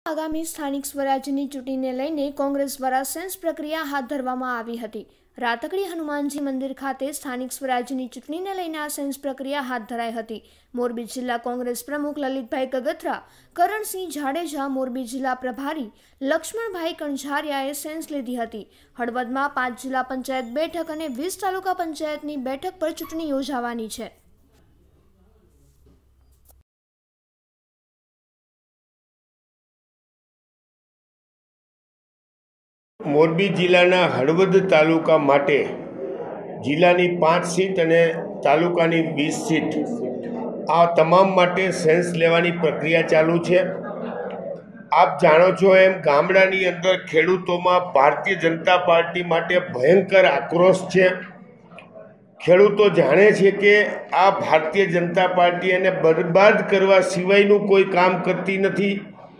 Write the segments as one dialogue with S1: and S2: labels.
S1: આગામી સ્થાનિક સ્વરાજ્યની ચૂંટણીને લઈને કોંગ્રેસ દ્વારા સેન્સ પ્રક્રિયા હાથ ધરવામાં આવી હતી। રાતકડી હનુમાનજી મંદિર ખાતે સ્થાનિક સ્વરાજ્યની ચૂંટણીને લઈને આ સેન્સ પ્રક્રિયા હાથ ધરાઈ હતી। મોરબી જિલ્લા કોંગ્રેસ પ્રમુખ લલિતભાઈ કગથરા, કરણસિંહ જાડેજા, મોરબી જિલ્લા પ્રભારી લક્ષ્મણભાઈ કણઝારિયાએ સેન્સ લીધી હતી। હળવદમાં 5 જિલ્લા પંચાયત બેઠક અને 20 તાલુકા પંચાયતની બેઠક પર ચૂંટણી યોજાવાની છે।
S2: મોરબી જિલ્લાના હળવદ તાલુકા માટે જિલ્લાની 5 સીટ અને તાલુકાની 20 સીટ આ તમામ માટે સેન્સ લેવાની પ્રક્રિયા ચાલુ છે। આપ જાણો છો એમ ગામડાની અંદર ખેડૂતોમાં ભારતીય જનતા પાર્ટી માટે ભયંકર આક્રોશ છે। ખેડૂતો જાણે છે કે આ ભારતીય જનતા પાર્ટી એને બરબાદ કરવા સિવાયનું કોઈ કામ કરતી નથી।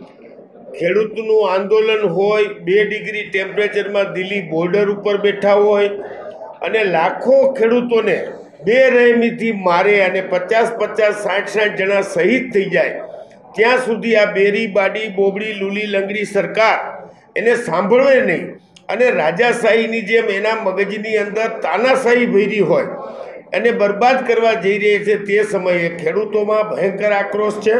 S2: ખેડૂતનું આંદોલન હોય, 2 ડિગ્રી ટેમ્પરેચરમાં દિલ્હી બોર્ડર ઉપર બેઠા હોય અને લાખો ખેડૂતોને બેરહેમીથી મારે અને 50-50, 60-60 જણા શહીદ થઈ જાય, ત્યાં સુધી આ બેરી બાડી બોબડી લૂલી લંગડી સરકાર એને સાંભળવે નહીં અને રાજાશાહીની જેમ એના મગજની અંદર તાનાશાહી ભરી હોય અને બરબાદ કરવા જઈ રહી છે। તે સમયે ખેડૂતોમાં ભયંકર આક્રોશ છે।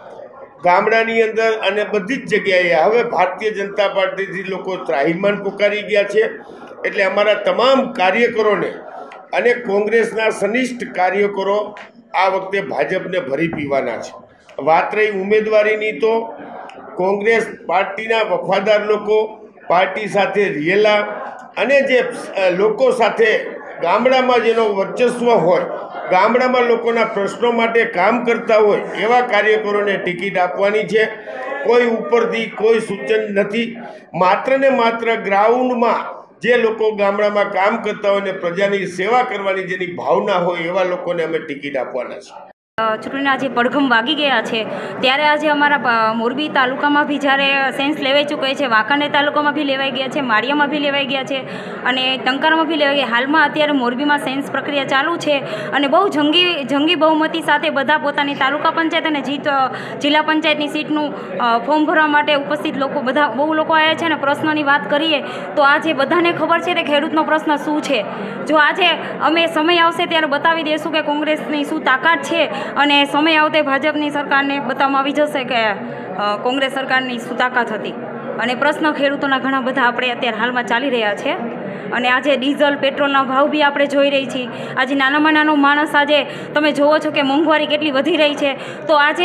S2: ગામડાની અંદર અને બધી જ જગ્યાએ હવે ભારતીય જનતા પાર્ટીથી લોકો ત્રાહિમામ પુકારી ગયા છે। એટલે અમારા તમામ કાર્યકરોને અને કોંગ્રેસના સનિષ્ઠ કાર્યકરો આ વખતે ભાજપને ભરી પીવાના છે। વાત રહી ઉમેદવારીની, તો કોંગ્રેસ પાર્ટીના વફાદાર લોકો પાર્ટી સાથે રહેલા અને જે લોકો સાથે ગામડામાં જેનો વર્ચસ્વ હોય, ગામડામાં લોકોના પ્રશ્નો માટે કામ કરતા હોય એવા કાર્યકરોને ટિકિટ આપવાની છે। કોઈ ઉપરથી કોઈ સૂચન નથી, માત્ર ને માત્ર ગ્રાઉન્ડમાં જે લોકો ગામડામાં કામ કરતા હોય ને પ્રજાની સેવા કરવાની જેની ભાવના હોય એવા લોકોને અમે ટિકિટ આપવાના છે।
S3: ચૂંટણીના જે પડઘમ વાગી ગયા છે ત્યારે આજે અમારા મોરબી તાલુકામાં બી જ્યારે સેન્સ લેવાઈ ચૂક્યા છે, વાંકાનેર તાલુકામાં બી લેવાઈ ગયા છે, માળિયામાં બી લેવાઈ ગયા છે અને ટંકારમાં બી લેવાઈ ગયા। હાલમાં અત્યારે મોરબીમાં સેન્સ પ્રક્રિયા ચાલુ છે અને બહુ જંગી બહુમતી સાથે બધા પોતાની તાલુકા પંચાયત અને જિલ્લા પંચાયતની સીટનું ફોર્મ ભરવા માટે ઉપસ્થિત લોકો બધા બહુ લોકો આવ્યા છે। અને પ્રશ્નની વાત કરીએ તો આજે બધાને ખબર છે કે ખેડૂતનો પ્રશ્ન શું છે। જો આજે અમે સમય આવશે ત્યારે બતાવી દઈશું કે કોંગ્રેસની શું તાકાત છે અને સમય આવતે ભાજપની સરકારને બતાવવામાં આવી જશે કે કોંગ્રેસ સરકારની શું તાકાત હતી। અને પ્રશ્ન ખેડૂતોના ઘણા બધા આપણે અત્યારે હાલમાં ચાલી રહ્યા છે અને આજે ડીઝલ પેટ્રોલના ભાવ બી આપણે જોઈ રહી છીએ। આજે નાનામાં નાનો માણસ આજે તમે જોવો છો કે મોંઘવારી કેટલી વધી રહી છે, તો આજે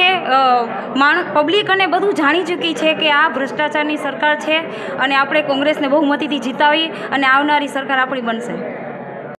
S3: પબ્લિક અને બધું જાણી ચૂકી છે કે આ ભ્રષ્ટાચારની સરકાર છે અને આપણે કોંગ્રેસને બહુમતીથી જીતાવી અને આવનારી સરકાર આપણી બનશે।